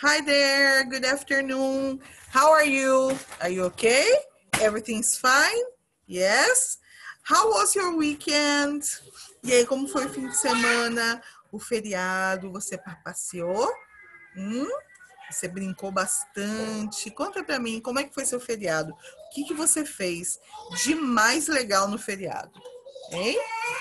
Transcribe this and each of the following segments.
Hi there, good afternoon. How are you? Are you okay? Everything's fine? Yes? How was your weekend? E aí, como foi o fim de semana? O feriado? Você passeou? Você brincou bastante? Conta pra mim, como é que foi seu feriado? O que você fez de mais legal no feriado? Hein?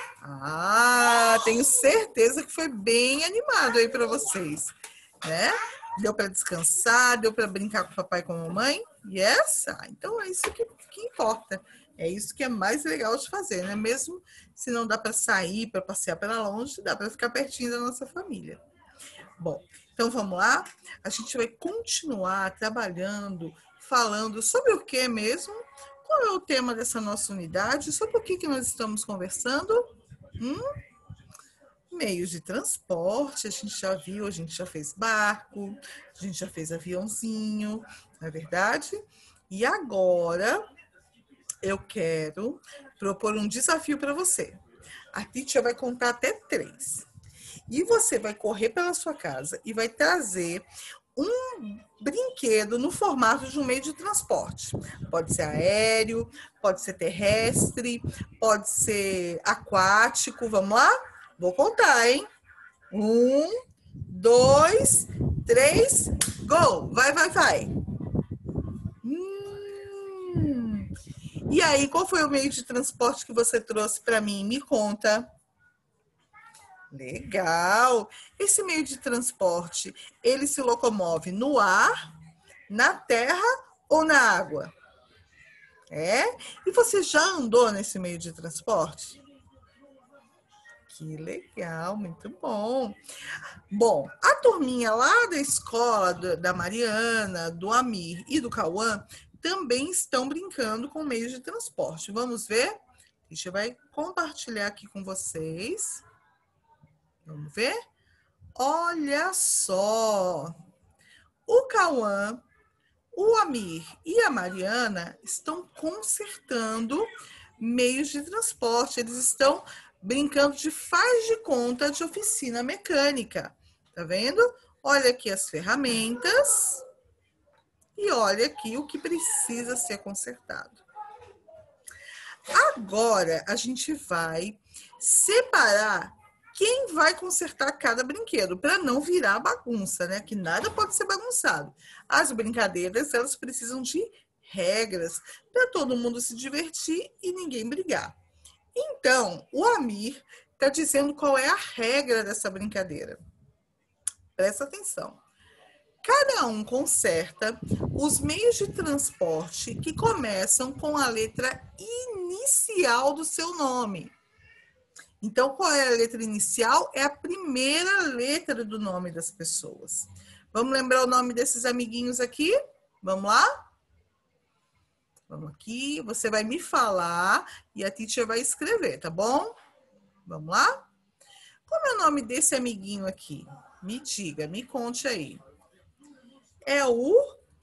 Tenho certeza que foi bem animado aí para vocês, né? Deu para descansar, deu para brincar com o papai e com a mamãe? Yes? Então é isso que importa. É isso que é mais legal de fazer, né? Mesmo se não dá para sair, para passear para longe, dá para ficar pertinho da nossa família. Bom, então vamos lá? A gente vai continuar trabalhando, falando sobre o que mesmo? Qual é o tema dessa nossa unidade? Sobre o que nós estamos conversando? Meios de transporte, a gente já viu, a gente já fez barco, a gente já fez aviãozinho, não é verdade? E agora eu quero propor um desafio para você. A teacher vai contar até 3. E você vai correr pela sua casa e vai trazer um brinquedo no formato de um meio de transporte. Pode ser aéreo, pode ser terrestre, pode ser aquático. Vamos lá? Vou contar, hein? 1, 2, 3, go! Vai, vai, vai! E aí, qual foi o meio de transporte que você trouxe para mim? Me conta. Legal! Esse meio de transporte, ele se locomove no ar, na terra ou na água? É? E você já andou nesse meio de transporte? Que legal, muito bom. Bom, a turminha lá da escola da Mariana, do Amir e do Cauã também estão brincando com meios de transporte. Vamos ver? A gente vai compartilhar aqui com vocês. Vamos ver? Olha só! O Cauã, o Amir e a Mariana estão consertando meios de transporte. Eles estão brincando de faz de conta de oficina mecânica. Tá vendo? Olha aqui as ferramentas e olha aqui o que precisa ser consertado. Agora a gente vai separar quem vai consertar cada brinquedo, para não virar bagunça, né? Que nada pode ser bagunçado. As brincadeiras, elas precisam de regras para todo mundo se divertir e ninguém brigar. Então, o Amir está dizendo qual é a regra dessa brincadeira. Presta atenção. Cada um conserta os meios de transporte que começam com a letra inicial do seu nome. Então, qual é a letra inicial? É a primeira letra do nome das pessoas. Vamos lembrar o nome desses amiguinhos aqui? Vamos lá? Vamos aqui. Você vai me falar e a teacher vai escrever, tá bom? Vamos lá? Como é o nome desse amiguinho aqui? Me diga, me conte aí. É o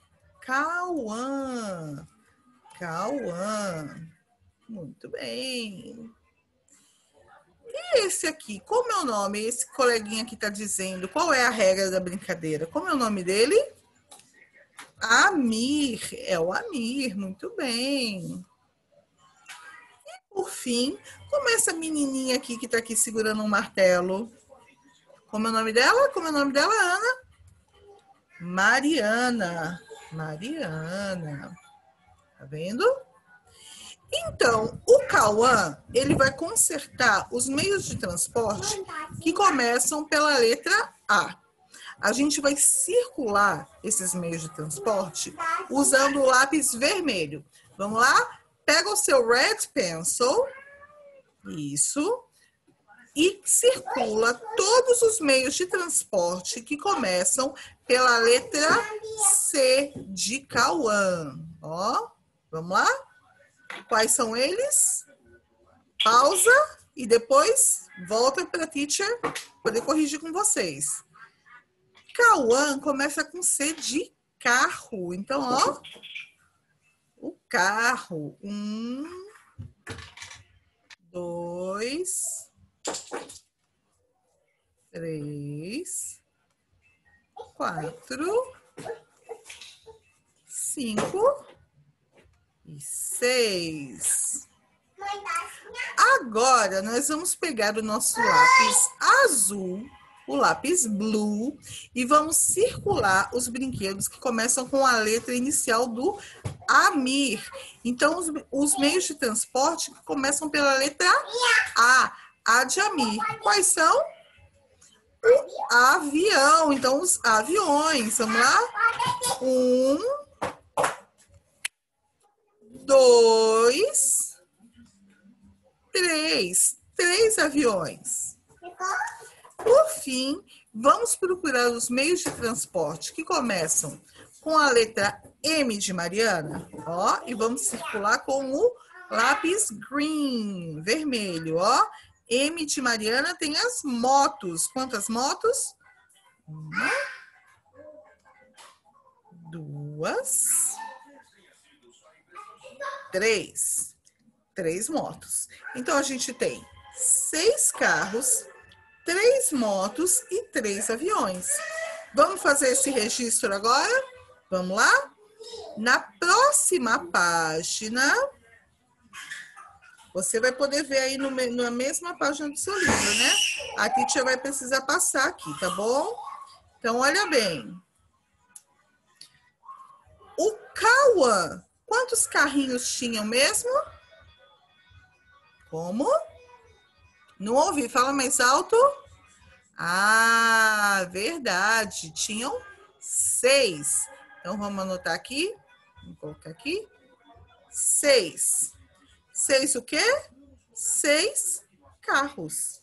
Cauã. Cauã. Muito bem. E esse aqui, como é o nome? Esse coleguinha que está dizendo, qual é a regra da brincadeira? Como é o nome dele? Amir. É o Amir, muito bem. E por fim, como é essa menininha aqui que está aqui segurando um martelo? Como é o nome dela? Como é o nome dela, Ana? Mariana. Mariana. Tá vendo? Então, o Cauã, ele vai consertar os meios de transporte que começam pela letra A. A gente vai circular esses meios de transporte usando o lápis vermelho. Vamos lá? Pega o seu red pencil, isso, e circula todos os meios de transporte que começam pela letra C de Cauã. Ó, vamos lá? Quais são eles? Pausa e depois volta para a teacher poder corrigir com vocês. Cauã começa com C de carro. Então, ó, o carro. 1, 2, 3, 4, 5 e 6. Agora, nós vamos pegar o nosso lápis azul, o lápis blue, e vamos circular os brinquedos que começam com a letra inicial do Amir. Então, os meios de transporte que começam pela letra A de Amir. Quais são? O avião. Então, os aviões. Vamos lá? 1, 2, 3. 3 aviões. Por fim, vamos procurar os meios de transporte que começam com a letra M de Mariana, ó, e vamos circular com o lápis green, vermelho, ó. M de Mariana tem as motos. Quantas motos? 1, 2, 3. 3 motos. Então, a gente tem 6 carros, 3 motos e 3 aviões. Vamos fazer esse registro agora? Vamos lá? Na próxima página, você vai poder ver aí na mesma página do seu livro, né? A teacher vai precisar passar aqui, tá bom? Então, olha bem. O Cauã, quantos carrinhos tinham mesmo? Como? Não ouvi, fala mais alto. Ah, verdade, tinham 6. Então, vamos anotar aqui. Vamos colocar aqui. 6. 6 o quê? 6 carros.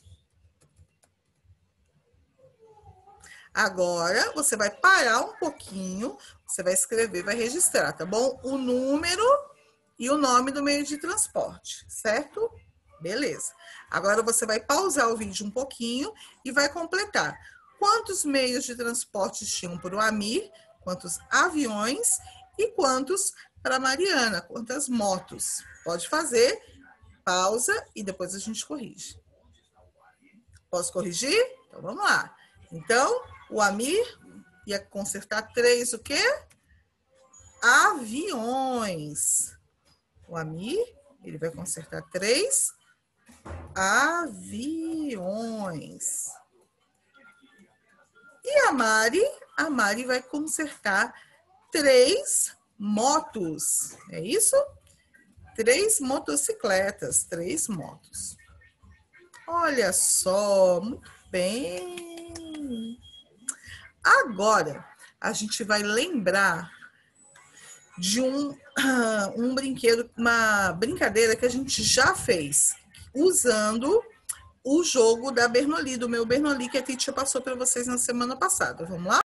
Agora, você vai parar um pouquinho, você vai escrever, vai registrar, tá bom? O número e o nome do meio de transporte, certo? Beleza. Agora, você vai pausar o vídeo um pouquinho e vai completar. Quantos meios de transporte tinham para o Amir? Quantos aviões? E quantos para a Mariana? Quantas motos? Pode fazer, pausa e depois a gente corrige. Posso corrigir? Então, vamos lá. Então, o Amir ia consertar 3 o quê? Aviões. O Amir, ele vai consertar 3 aviões. E a Mari vai consertar 3 motos. É isso? 3 motocicletas, 3 motos. Olha só, muito bem. Agora, a gente vai lembrar de um brinquedo, uma brincadeira que a gente já fez, usando o jogo da Bernoulli, do meu Bernoulli, que a teacher passou para vocês na semana passada. Vamos lá?